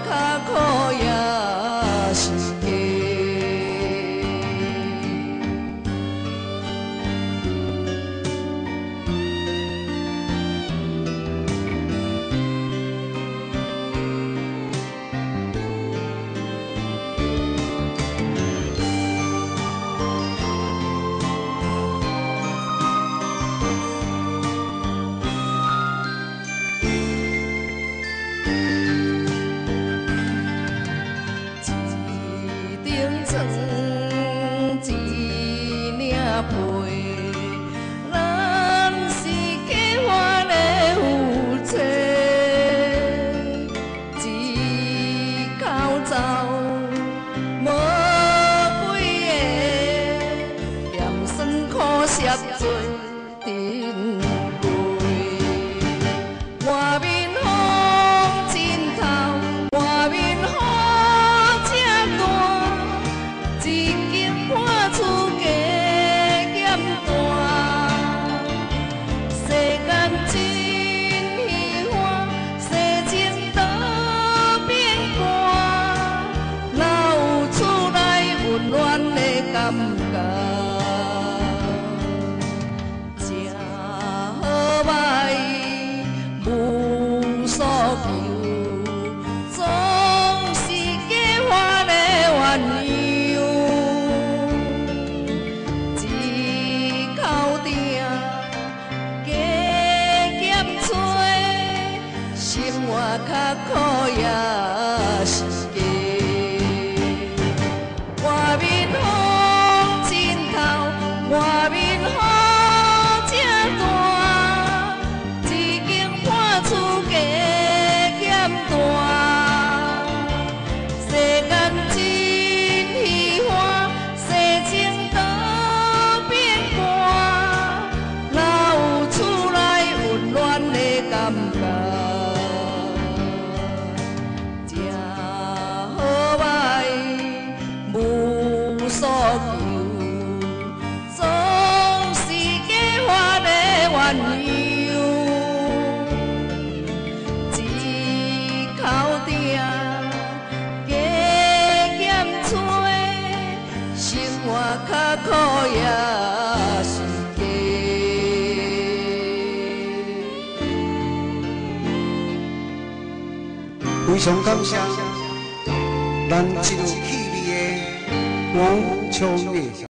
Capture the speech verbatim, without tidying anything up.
较苦也是假。床一领被，咱是结婚的夫妻，一口罩无几个，咸酸苦涩做阵味，外面风真透，外面雨正大。一间破厝加减大，世间真虚幻，世情都变卦，哪有厝内温暖的感觉？正好歹无所求，总是假话的原因。生活较苦也是假，外面风真透，外面雨正大，一间破厝加减大，世间真虚幻，世情都变卦，哪有厝内温暖的感觉？所求，总是假话的鸳鸯，一口鼎加减吹，生活较苦也是假。 非常感谢咱一路气味的王秋月。